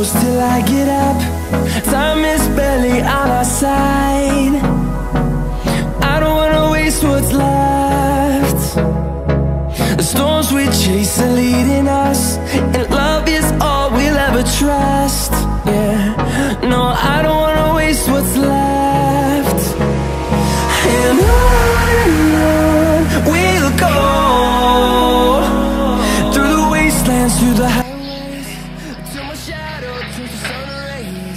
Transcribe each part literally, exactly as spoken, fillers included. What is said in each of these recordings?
close till I get up. Time is barely on our side. I don't wanna waste what's left. The storms we chase are leading us, and love is all we'll ever trust. Yeah, no, I don't wanna waste what's left. And on and on we'll go, through the wastelands, through the highways, till my shadow turns to sun rays.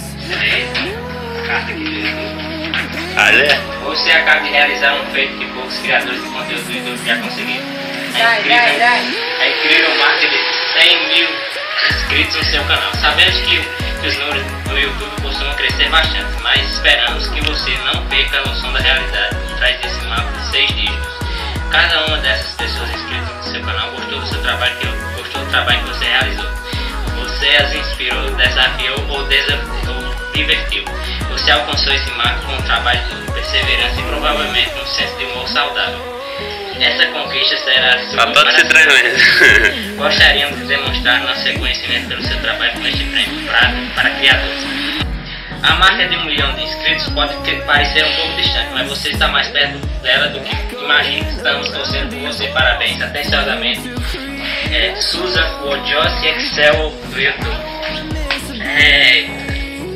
Olha, você acaba de realizar um feito que poucos criadores de conteúdo do YouTube já conseguiram. É incrível, é incrível o marco de cem mil inscritos no seu canal. Sabemos que, que os números do YouTube costumam crescer bastante, mas esperamos que você não perca a noção da realidade por trás desse marco de seis dígitos. Cada uma dessas pessoas inscritas no seu canal gostou do seu trabalho, que, gostou do trabalho que você realizou. Você as inspirou, desafiou ou, desafiou, ou divertiu. Você alcançou esse marco com um trabalho de perseverança e provavelmente um senso de humor saudável. Essa conquista será sua para Gostaríamos de demonstrar nosso reconhecimento pelo seu trabalho com este prêmio para, para criadores. A marca de um milhão de inscritos pode ter, parecer um pouco distante, mas você está mais perto dela do que imagina. Estamos torcendo por você. Parabéns. Atenciosamente, é, Suza Ojossi Excel do YouTube. Eita.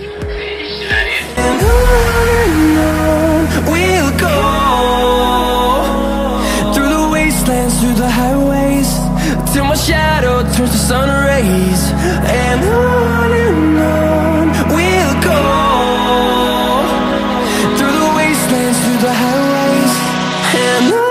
We'll go through the wastelands, through the highways, till my shadow turns to sun rays. And on and on we'll go, through the wastelands, through the highways, and on